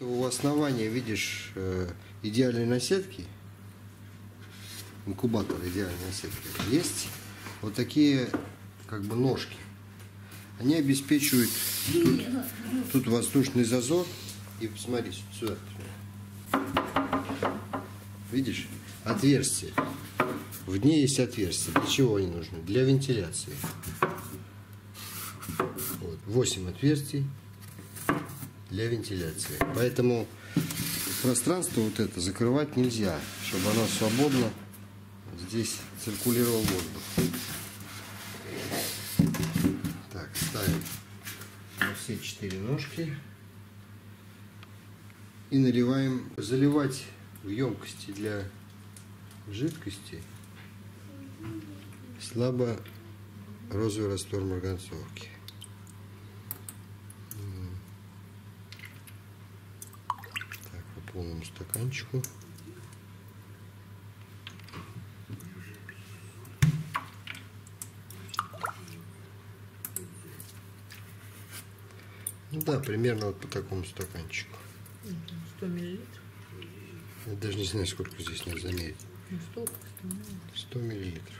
У основания, видишь, идеальной наседки, инкубатор идеальной наседки, есть вот такие как бы ножки. Они обеспечивают тут воздушный зазор. И посмотри сюда. Видишь? Отверстие. В ней есть отверстия. Для чего они нужны? Для вентиляции. Вот. 8 отверстий для вентиляции. Поэтому пространство вот это закрывать нельзя, чтобы оно свободно здесь циркулировал воздух. Так, ставим на все 4 ножки и наливаем. Заливать в емкости для жидкости слабо розовый раствор марганцовки. Так, по полному стаканчику. Ну да, примерно вот по такому стаканчику. 100 миллилитров. Я даже не знаю, сколько здесь надо замерить. Ну, 100 миллилитров.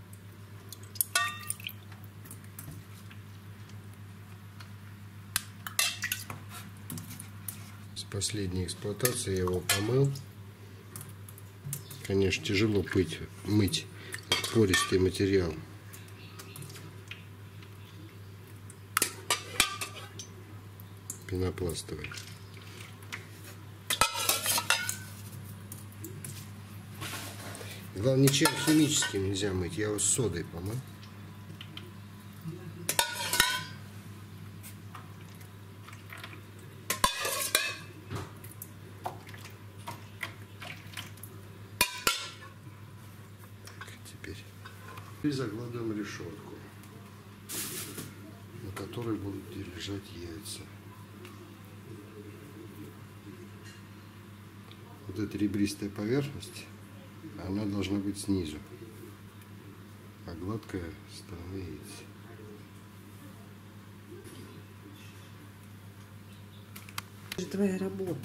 С последней эксплуатации я его помыл. Конечно, тяжело мыть пористый материал. Пенопластовый. Главное, ничем химическим нельзя мыть. Я его с содой помыл. Теперь закладываем решетку, на которой будут лежать яйца. Вот эта ребристая поверхность, она должна быть снизу, а гладкая сторона яйца. Это твоя работа.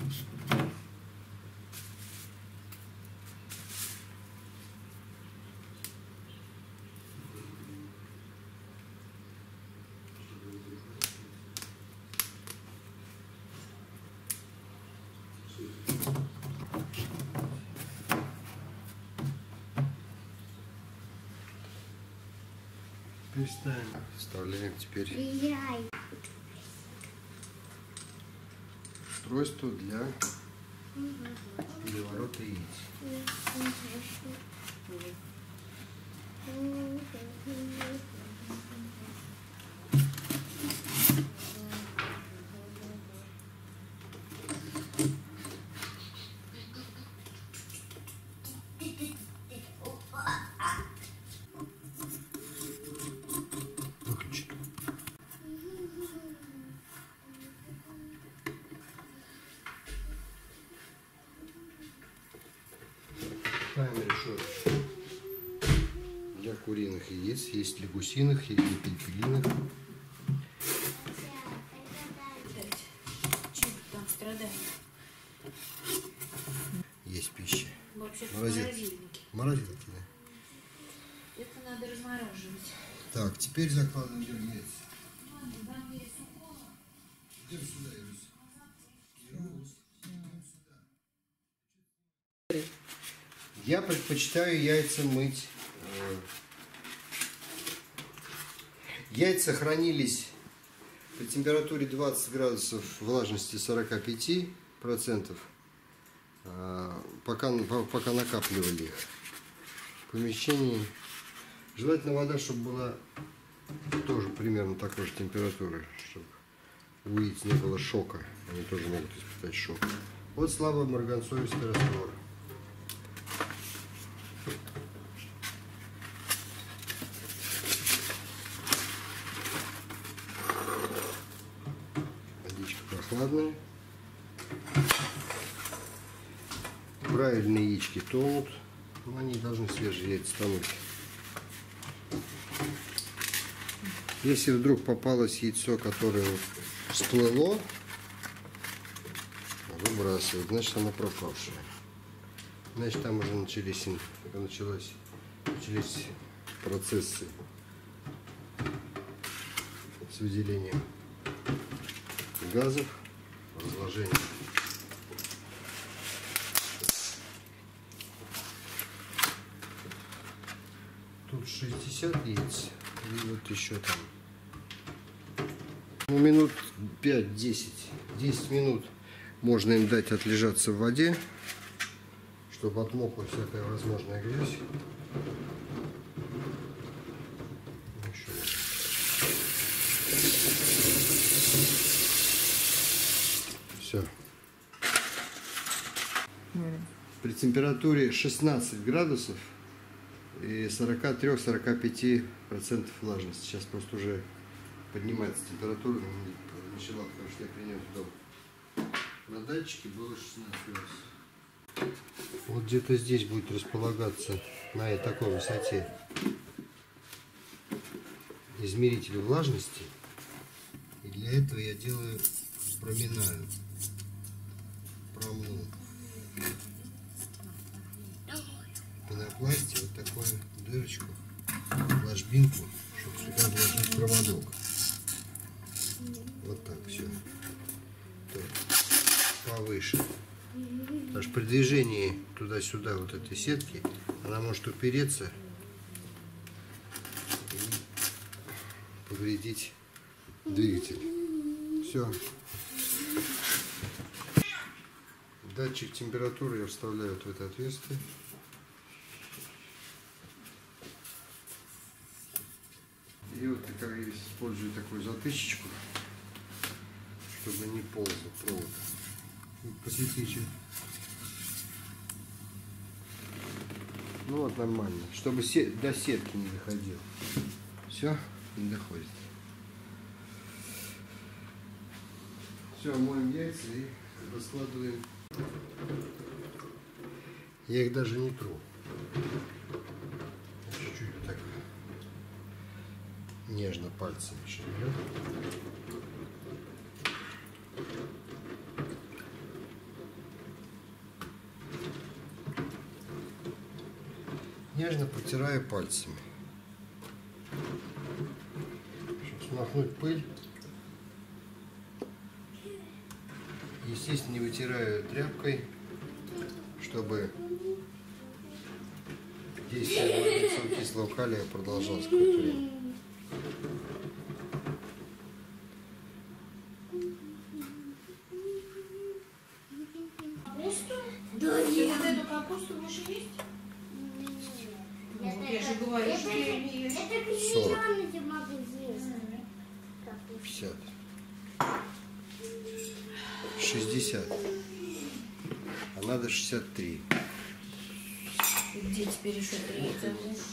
Вставляем теперь устройство для переворота яиц. Ставим решетку для куриных яиц, есть для гусиных, есть для перепелиных. Там страдает. Есть пища. Вообще-то Морозилки, да. Это надо размораживать. Так, теперь закладываем яйца. Идем сюда, Я предпочитаю яйца мыть. Яйца хранились при температуре 20 градусов, влажности 45%, пока накапливали их в помещении. Желательно вода, чтобы была тоже примерно такой же температуры, чтобы у яиц не было шока. Они тоже могут испытать шок. Вот слабый марганцовистый раствор. Водичка прохладная. Правильные яички тонут. Но они должны свежие яйца тонуть. Если вдруг попалось яйцо, которое всплыло, выбрасывает, значит она пропавшая. Значит там уже начались процессы с выделением газов, разложением. Тут 60 яиц и вот еще там. Ну, минут 5-10. 10 минут можно им дать отлежаться в воде, чтобы отмокла всякая возможная грязь. Все. При температуре 16 градусов и 43-45% влажности. Сейчас просто уже поднимается температура, начала, потому что я принес в дом. На датчике было 16 градусов. Вот где-то здесь будет располагаться на такой высоте измеритель влажности. И для этого я делаю, проминаю, промну в пенопласте вот такую дырочку, ложбинку, чтобы сюда вложить проводок. Вот так все. Так, повыше. Потому что при движении туда-сюда вот этой сетки она может упереться и повредить двигатель. Все. Датчик температуры я вставляю вот в это отверстие. И вот я использую такую затычечку, чтобы не ползал провод. Посветите. Ну вот нормально, чтобы до сетки не доходил. Все, не доходит. Все, моем яйца и раскладываем. Я их даже не тру. Чуть-чуть так нежно пальцем шевелю. Нежно потираю пальцами, чтобы смахнуть пыль. Естественно, не вытираю тряпкой, чтобы действие кислого калия продолжалось какое-то время. Да, нет. Вот эту капусту будешь есть? Я же говорю, что я не ешь. 40. 50. 60. А надо 63. И где теперь еще 3?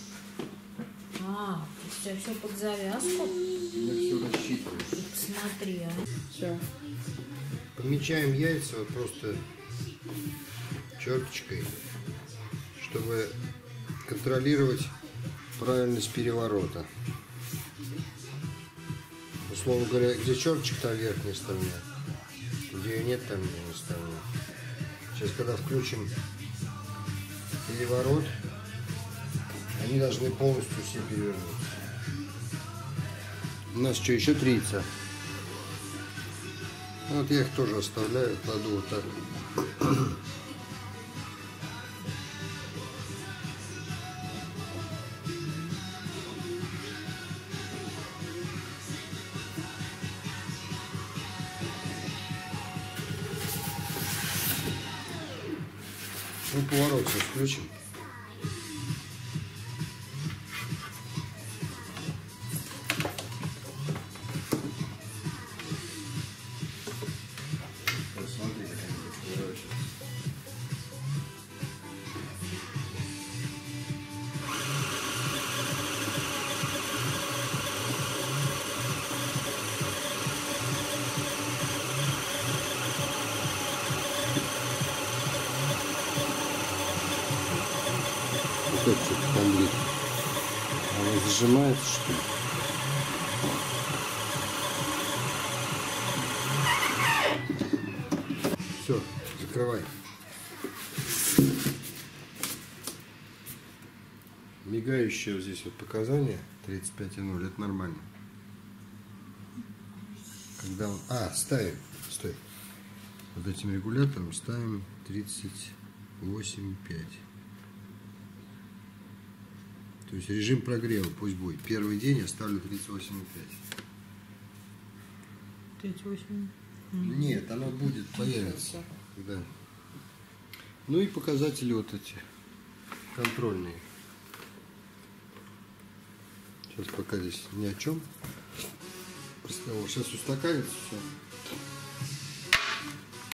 А, у тебя все под завязку? Я все рассчитываю. Смотри, а. Все. Помечаем яйца вот просто черточкой, чтобы контролировать правильность переворота. Условно говоря, где черточка, там верхняя сторона. Где ее нет, там не ставлю. Сейчас, когда включим переворот, они должны полностью все перевернуться. У нас что, еще 3 яйца? Вот я их тоже оставляю, кладу вот так. Ну, поворот сейчас включим. Смотри, как они поворачиваются. Как что-то там блин. Она зажимается, что ли? Все. Открывай. Мигающее вот здесь вот показание 35,0, это нормально. Когда он... ставим. Стой. Вот этим регулятором ставим 38,5. То есть режим прогрева пусть будет. Первый день я ставлю 38,5. 38. Нет, оно будет, появится. Да. Ну и показатели вот эти контрольные. Сейчас пока здесь ни о чем. Сейчас устаканится все.